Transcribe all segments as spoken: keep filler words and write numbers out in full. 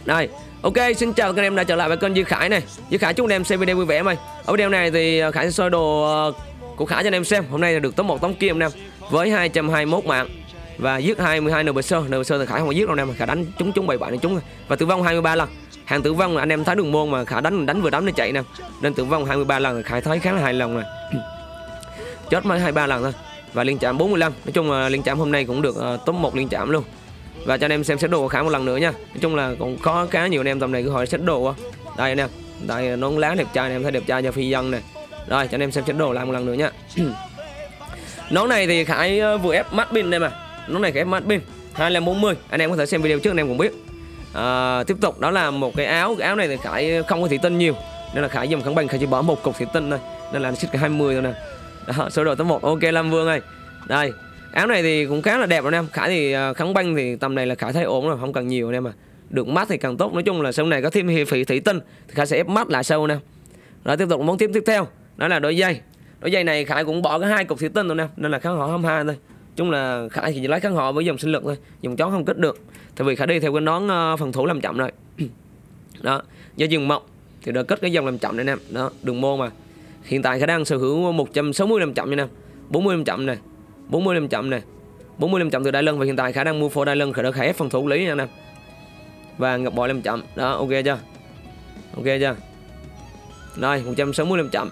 Đây, ok, xin chào các anh em đã trở lại với kênh Duy Khải này. Duy Khải chúc anh em xem video vui vẻ mày. Ở video này thì Khải sẽ soi đồ của Khải cho anh em xem. Hôm nay là được top một tống kim anh em với hai trăm hai mươi mốt mạng và giết hai mươi hai nờ bê sơ. nờ bê sơ thì Khải không có giết đâu anh em, Khải đánh trúng trúng bảy bảy trúng và tử vong hai mươi ba lần. Hàng tử vong là anh em thấy đường môn mà Khải đánh đánh vừa đánh nó chạy nè. Nên tử vong hai mươi ba lần Khải thấy khá là hài lòng này. Chết mới hai mươi ba lần thôi. Và liên chạm bốn mươi lăm. Nói chung là liên chạm hôm nay cũng được uh, top một liên chạm luôn. Và cho anh em xem set đồ của Khải một lần nữa nha. Nói chung là cũng có khá nhiều anh em tầm này cứ hỏi set đồ á. Đây anh em, đây nón lá đẹp trai, anh em thấy đẹp trai cho phi dân này. Rồi cho anh em xem set đồ lại một lần nữa nha. Nón này thì Khải vừa ép mắt pin đây mà. Nón này Khải ép mắt pin hai trăm bốn mươi. Anh em có thể xem video trước anh em cũng biết. À, tiếp tục đó là một cái áo, cái áo này thì Khải không có thủy tinh nhiều nên là Khải dùng kháng banh, Khải chỉ bỏ một cục thủy tinh thôi nên là xích cái hai mươi thôi nè. Đó, số đồ top một. Ok Lâm Vương ơi. Đây, áo này thì cũng khá là đẹp anh em. Khải thì kháng banh thì tầm này là Khải thấy ổn rồi, không cần nhiều anh em à. Được mắt thì càng tốt. Nói chung là sau này có thêm phỉ thủy tinh thì Khải sẽ ép mắt lại sâu nè. Rồi tiếp tục món tiếp tiếp theo đó là đôi dây. Đôi dây này Khải cũng bỏ cái hai cục thủy tinh thôi nè, nên là kháng họ hai mươi hai thôi. Chung là Khải chỉ lấy kháng họ với dòng sinh lực thôi, dùng chó không kích được. Tại vì Khải đi theo cái nón uh, phần thủ làm chậm rồi. Đó, do dừng mộng thì đã kết cái dòng làm chậm này nè. Đó, đường môn mà. Hiện tại Khải đang sở hữu một trăm sáu mươi làm chậm nha nè. bốn mươi làm chậm này, bốn mươi làm chậm này, bốn mươi làm chậm từ đai lưng và hiện tại Khải đang mua phô đai lưng Khải đã Khải ép phần thủ lý nha nè. Và ngọc bội làm chậm. Đó, ok chưa? Ok chưa? Rồi, một trăm sáu mươi làm chậm.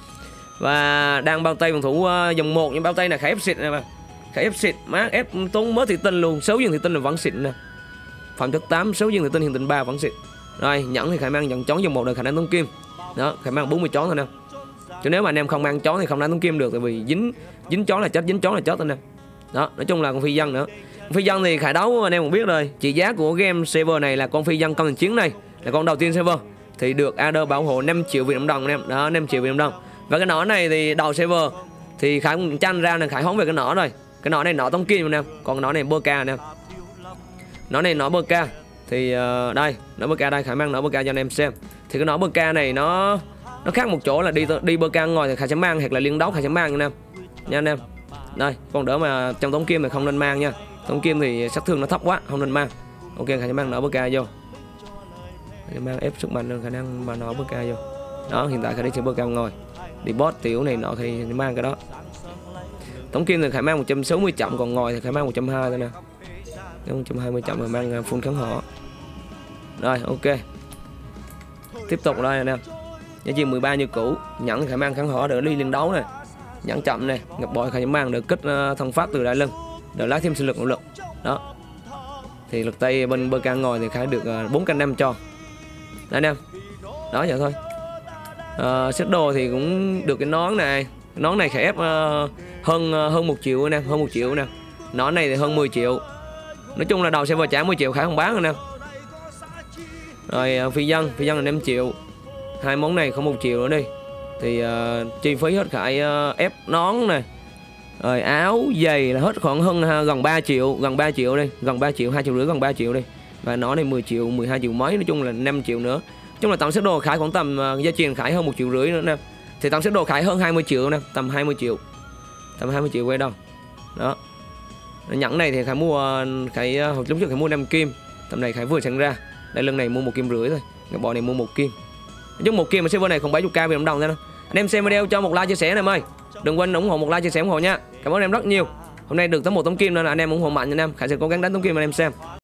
Và đang bao tay phòng thủ uh, dòng một, nhưng bao tay này Khải ép xịt này mà. Khải ép xịt, má ép tốn mớ thủy tinh luôn, sáu viên thủy tinh là vẫn xịt nè. Phẩm chất tám, sáu viên thủy tinh hiện tinh ba vẫn xịt. Rồi, nhẫn thì Khải mang nhẫn chón dòng một đời Khải đang tốn kim. Đó, Khải mang bốn mươi chón thôi nè. Chứ nếu mà anh em không mang chón thì không đánh tốn kim được, tại vì dính dính chón là chết, dính chón là chết anh em. Đó, nói chung là con phi dân nữa. Con phi dân thì Khải đấu anh em cũng biết rồi, trị giá của game server này là con phi dân công thành chiến này là con đầu tiên server thì được Adder bảo hộ năm triệu Việt Nam đồng anh em. Đó, năm triệu Việt Nam đồng. Và cái nỏ này thì đầu server thì Khải cũng chăn ra nên Khải hóng về cái nỏ rồi. Cái nỏ này nỏ tông kim anh em, còn nỏ này bơ ca anh em. Nỏ này nỏ bơ ca thì uh, đây, nỏ bơ ca đây, Khải mang nỏ bơ ca cho anh em xem. Thì cái nỏ bơ ca này nó nó khác một chỗ là đi đi bơ ca ngoài thì Khải sẽ mang, hoặc là liên đấu Khải sẽ mang nha anh em. Nha anh em. Đây, còn đỡ mà trong tống kim thì không nên mang nha. Tống kim thì sát thương nó thấp quá, không nên mang. Ok, Khải sẽ mang nỏ bơ ca vô. Khải mang ép sức mạnh khả năng mà nỏ bơ ca vô. Đó, hiện tại Khải đi chơi bơ ca ngồi. Đi boss tiểu này nọ thì mang cái đó. Tống kim thì Khải mang một trăm sáu mươi chậm, còn ngồi thì Khải mang một trăm hai mươi thôi nè. một trăm hai mươi chậm rồi mang full kháng họ. Rồi, ok. Tiếp tục đây anh em. Giá trị mười ba như cũ, nhẫn thì Khải mang kháng họ để đi liên đấu này. Nhẫn chậm này, ngọc bội Khải mang được kích uh, thông pháp từ đai lưng, để lấy thêm sinh lực nội lực. Đó. Thì lực tay bên bơ ca ngồi thì Khải được uh, bốn canh năm cho. Đây anh em. Đó vậy thôi. Uh, set đồ thì cũng được cái nón này. Cái nón này Khải ép uh, hơn uh, hơn một triệu anh em, hơn một triệu nè. Nón này thì hơn mười triệu. Nói chung là đầu server trả mười triệu Khải không bán anh em. Rồi uh, phi dân, phi dân là năm triệu. Hai món này không một triệu nữa đi. Thì uh, chi phí hết Khải uh, ép nón này. Rồi áo, giày là hết khoảng hơn uh, gần ba triệu, gần ba triệu đi, gần ba triệu, hai triệu rưỡi, gần ba triệu đi. Và nón này mười triệu, mười hai triệu mấy, nói chung là năm triệu nữa. Nói chung là tổng set đồ Khải khoảng tầm uh, giá trị Khải hơn một triệu rưỡi nữa nè. Thì tổng set đồ Khải hơn hai mươi triệu nè, tầm hai mươi triệu. Tầm hai mươi triệu quay đâu. Đó. Nhẫn này thì Khải mua uh, Khải uh, lúc trước Khải mua năm kim. Tầm này Khải vừa sẵn ra. Đây lưng này mua một kim rưỡi thôi. Cái bò này mua một kim. Nói chung một kim mà server này không bảy mươi k Việt Nam đồng thôi. Anh em xem video cho một like chia sẻ em ơi. Đừng quên ủng hộ một like chia sẻ ủng hộ nha. Cảm ơn em rất nhiều. Hôm nay được tới một tấm kim nên là anh em ủng hộ mạnh anh em. Khải sẽ cố gắng đánh tấm kim anh em xem.